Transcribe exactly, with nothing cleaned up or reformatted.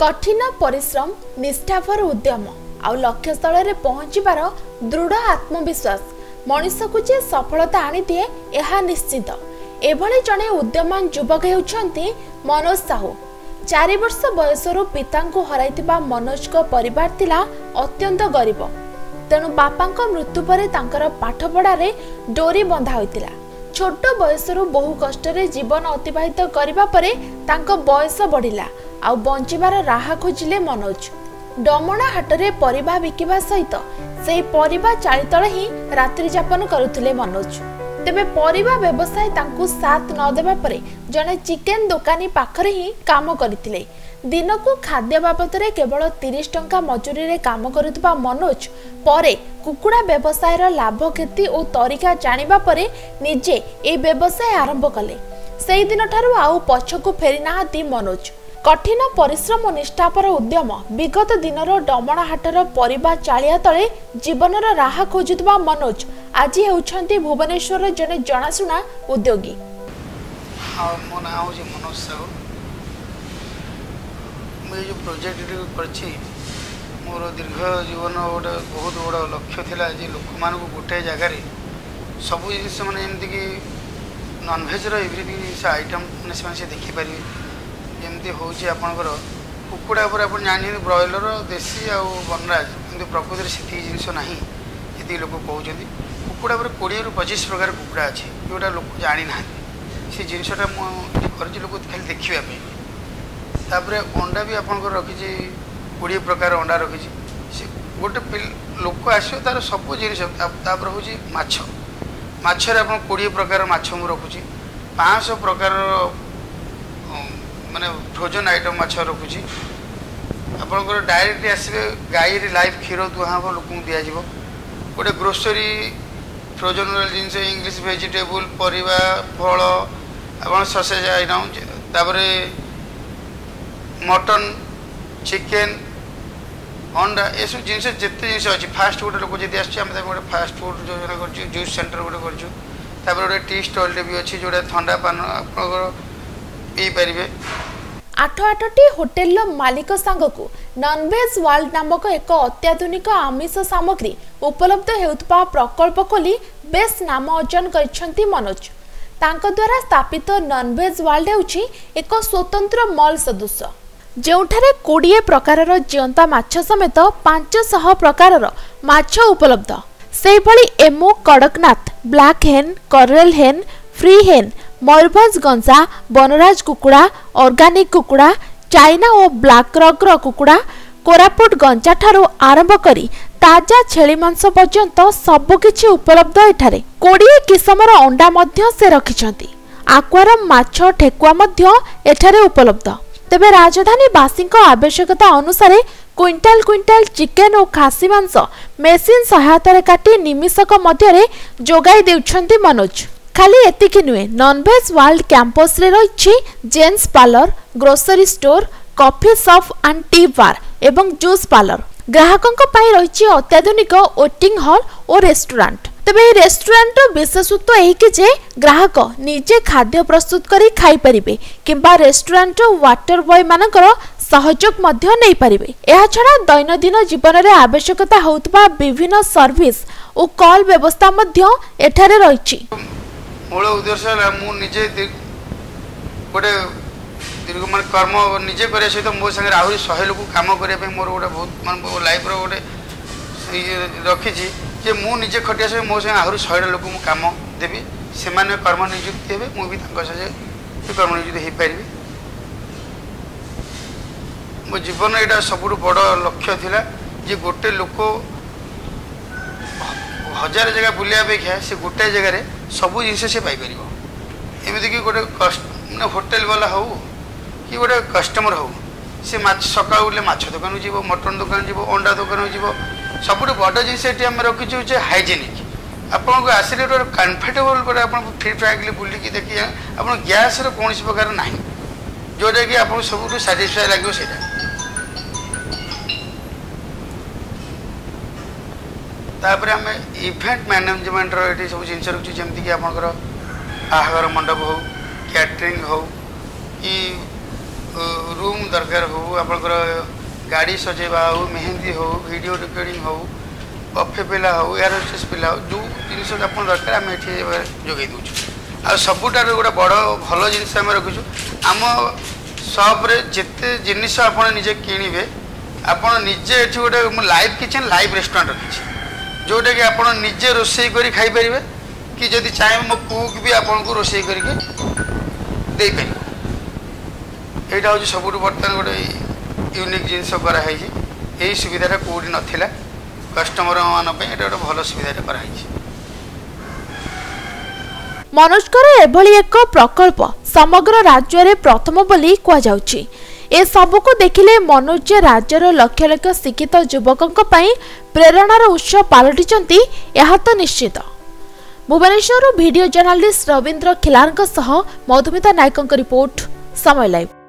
कठिन परिश्रम निष्ठापर उद्यम आउ लक्ष्य स्थल में पहुंचबार दृढ़ आत्मविश्वास मनीष को जे सफलता आनी दिए यह निश्चित। एभली जड़े उद्यमान युवक होउछंती मनोज साहू। चारि वर्ष बयसरू पिता को हराइथिबा मनोज को परिवार तिला अत्यंत गरीब, तेणु बापा मृत्यु पर तांकर पाठ पढ़ारे डोरी बंधा होइतिला। छोट बयसरू बहु कष्ट जीवन अतिबाहित करिबा परे तांको बयस बढ़िला आउ बंचिबार राह खोजिले मनोज। डमणा हाटरे परिबा बिकिबा सहित से परिबा चालितले ही रात्रि यापन करुथिले मनोज। तेबे परिबा व्यवसाय तांकु साथ न देबा परे जने चिकेन दुकानी पाखरे ही काम करिथिले। दिनकु खाद्य बाबतरे केवल तीस टंका मजूरी रे काम करुथबा मनोज परे कुकुड़ा व्यवसाय रा लाभ क्षति और तरीका जानिबा परे निजे ए व्यवसाय आरंभ कले। सेही दिन ठारू आउ पछकु फेरी नाहाती मनोज। कठिन परिश्रम और निष्ठापर उद्यम विगत दिनर डमणा हाटर परिबा चालिया तले जीवनर राह खोजुथबा मनोज आज हेउछंती भुवनेश्वर जने जनाशुना उद्योगी। हाँ, मो ना होची मनोज साहू। मैं जो प्रोजेक्ट करछि मोर दीर्घ जीवन गोटे बहुत बड़ा लक्ष्य थिला जे लोक मान को गोटे जगह सब जिनिस माने एमती कि नॉनवेज रो एवरीथिंग से आइटम ने से देखि पारि जमती होची आपनकर कुकुड़ा पर आप जानि ब्रॉयलर देसी आ बनराज किंतु प्रकृति से जिनिस नाही जी लोक कहते कुकुड़ा पर कोड़े रु पचीस प्रकार कुकुड़ा अच्छे जोटा लोक जानी ना से जिनटा मुझे लोक खाली देखापी। तापर अंडा भी आपंकर रखी कोड़े प्रकार अंडा रखी से गोटे लोक आस तार सब जिन हूँ माछ मछरे आप कोड़े प्रकार माछ मु रखुची पाँच सौ प्रकार माने फ्रोजन आइटम माछ रखुची। आपंकर डायरेक्ट आसवे गाई लाइव क्षीर दुहा लोक दिज्व गोटे ग्रोसरी फ्रोजन जिनस इंग्लिश वेजिटेबल परिवा फल आप ससेज आइटम तापर मटन चिकेन अंडा ये सब जिन जिते जिन अच्छी फास्ट फुड लोक जी आस गोटे फास्ट फुड जो कर जूस सेंटर गोटे कर गोटे टी स्टॉल भी अच्छी जोटा ठंडा पान आप पी पारे। आठ आठटी होटेल मालिक सांगकु नॉनवेज वर्ल्ड नामक एक अत्याधुनिक आमिष सामग्री उपलब्ध हेउतबा प्रकल्प खोली बेस नाम अर्जन करिसेंती मनोज। तांको द्वारा स्थापित नॉनवेज वर्ल्ड हेउची एक स्वतंत्र मॉल सदृश जेउठारे कोड़े प्रकारर जीवंता माछ समेत पांच सौ प्रकारर माछ उपलब्ध। सेही भली एमो कड़कनाथ ब्लैक हेन करेल हेन फ्री हेन मयूरभंज गंजा बनराज कुकुड़ा ऑर्गेनिक कुकुड़ा चाइना और ब्लैक रॉक रो कुकुड़ा कोरापुट गंजा ठारो आरंभ करी ताजा छेली मांस पर्यंत सबकिछि उपलब्ध एठारे। कोड़े किसमर अंडा मध्य से रखिछंती। आक्वारियम माछ ठेकुआ मध्य एठारे उपलब्ध। तेबे राजधानी बासींक आवश्यकता अनुसार क्विंटाल क्विंटाल चिकेन और खासी मांस मेसिन सहायता काटी निमिषक मध्य जोगाई देउछंती मनोज। खाली एतिकी नुहे नॉनवेज वर्ल्ड कैंपस रे रही gents parlour grocery store coffee shop and tea bar एवं जूस पार्लर। ग्राहकों रही अत्याधुनिक वेटिंग हॉल और रेस्टोरेंट। तेबे रेस्टोरेंट विशेषत्व यही कि जे ग्राहक निजे खाद्य प्रस्तुत करी खाई परिबे किंबा रेस्टोरेंट वाटर बॉय मानकर सहयोग मध्य नहीं पारिबे। एहा छडा दैनंदिन जीवन रे आवश्यकता होतबा विभिन्न सर्विस और कॉल व्यवस्था मध्य एठारे रही। मूल उद्देश्य मु निजे गोटे दीर्घ मान कर्म निजे कर सहित मो संगे आहरी शहे लोक कम करने मोर गोटे बहुत मान लाइफ गोटे रखी जे मु निजे खटिया से मो संगे आहरी शहे लोक कम देवी से कर्म नियुक्ति हे मुझे कर्म नियुक्ति हो पारि। मो जीवन यहाँ सब बड़ लक्ष्य थिला जे गोटे लोक हजार जगह बुलिया अपेक्षा से गोटे जगह सब जिन से पाइपर एमती कि गोटे मैंने होटेल वाला हो कि गोटे कस्टमर हो सी सका उठे माछ दुकान जीव मटन दुकान जीव अंडा दुकान जीव सब बड़ जिन आम रखीचु हाइजेनिक आपको आसिले गोटे कम्फर्टेबल गोटे आप फ्री फ्रांकली बुलिकी देखिए आप गैस कौन प्रकार ना जोटा कि आपको सब साटिस्फाई लगे से तापर आम इवेंट मैनेजमेंट ये सब जिन रखी जमीक आपर बाहागर मंडप हो कैटरिंग हो कि रूम दरकार हो आपंकर गाड़ी सजेवा हो मेहंदी हो वीडियो रिकॉर्डिंग हो बफे पिला हो एयर होस्टेस पिला हो जो जिन आप दरकार आम ये जोगे दूँ आ सबुठार गोटे बड़ भल जिनस आम रखीचु आम सप्रे जिते जिनिस आप निजे किणवे आपण निजे ये गोटे लाइव किचन लाइव रेस्टोरेंट रखी जोटा कि आप निजे रोषे कर खाईपर कि जदि चाहे मो कुक भी आपन को रोषे करके दे पार यहाँ हूँ सब बर्तमान गोटे यूनिक जिनस कराई यही सुविधा कौटी नाला कस्टमर मानी गोटे भल सुविधा कराई मनोजकर एभली एक प्रकल्प समग्र राज्य में प्रथम बोली कहुच्छी ए सबको देखिले मनोज राज्यर लक्ष लक्ष शिक्षित युवकों प्रेरणार उत्स पलटिंट यह तो निश्चित। भुवनेश्वर वीडियो जर्नलिस्ट रवींद्र खिलार मधुमिता नायकों रिपोर्ट समय लाइव।